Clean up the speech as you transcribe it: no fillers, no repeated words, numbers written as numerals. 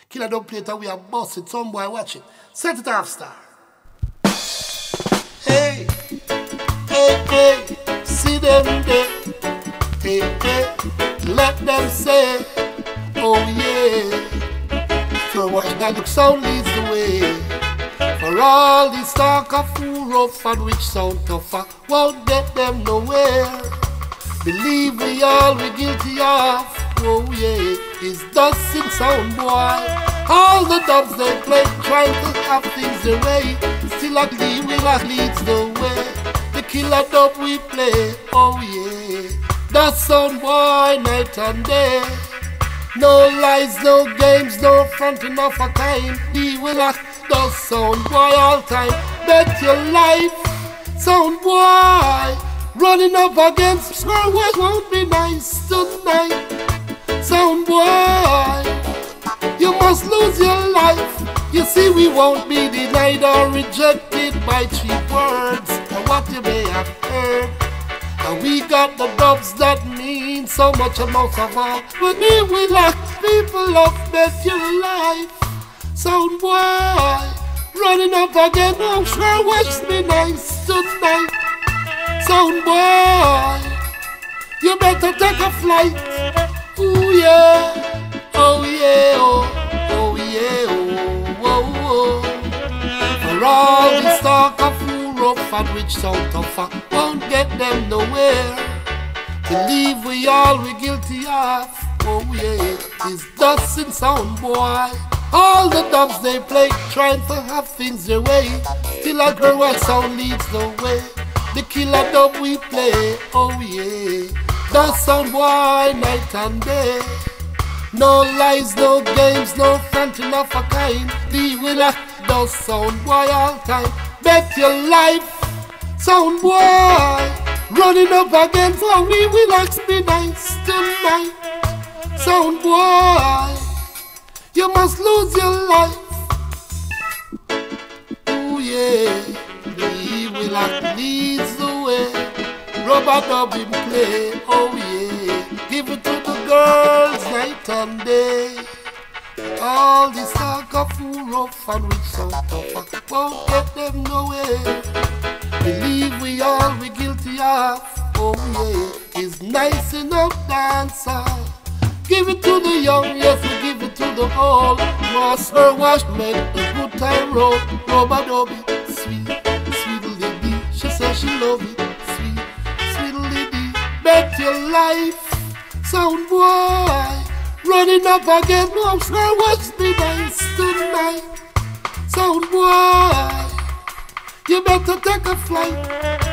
Killer don't play it and we are busted. Some boy watch it. Set it off, star. Hey, hey, hey, see them there. Hey, hey, let them say, oh yeah. For what that look sound leads the way. For all this talk of who rough and which sound tougher won't get them nowhere. Believe we all we guilty of, oh yeah, is dusting sound boy. All the dubs they play, trying to have things their way. Still a clean will leads the way. The killer dub we play, oh yeah. That sound boy night and day. No lies, no games, no fronting of a kind. The will does sound boy all time. Bet your life, sound boy. Running up against Square West won't be nice tonight. Sound boy, you must lose your life. You see we won't be denied or rejected by cheap words or what you may have heard. And we got the dubs that mean so much most of all. But me we like people of bet your life. Sound boy, running up against Square West be nice tonight. Sound boy, you better take a flight. Ooh yeah, oh yeah, oh yeah, oh. For all this talk of who rough and which sound tougher won't get them nowhere. Believe we all we guilty of, oh yeah, is dusting sound boy. All the dubs they play, trying to have things their way. Still a girl where sound leads the way. The killer dub we play, oh yeah. That sound boy night and day. No lies, no games, no fronting of a kind. The winner does sound boy all time. Bet your life, sound boy. Running up against how we will be nice tonight. Sound boy, you must lose your life. Oh yeah. The will leads the way. Rubber dub in play, oh yeah. Give it to the girls night and day. All this talk of who rough and which sound tougher won't get them nowhere. Believe we all we guilty of, oh yeah, is nice enough dancer. Give it to the young, yes we give it to the old. Ross her wash make the good time roll. Rubber dub it, sweet. She says she love it, sweet lady. Bet your life, sound boy. Running up again, no Square West be nice tonight. Sound boy, you better take a flight.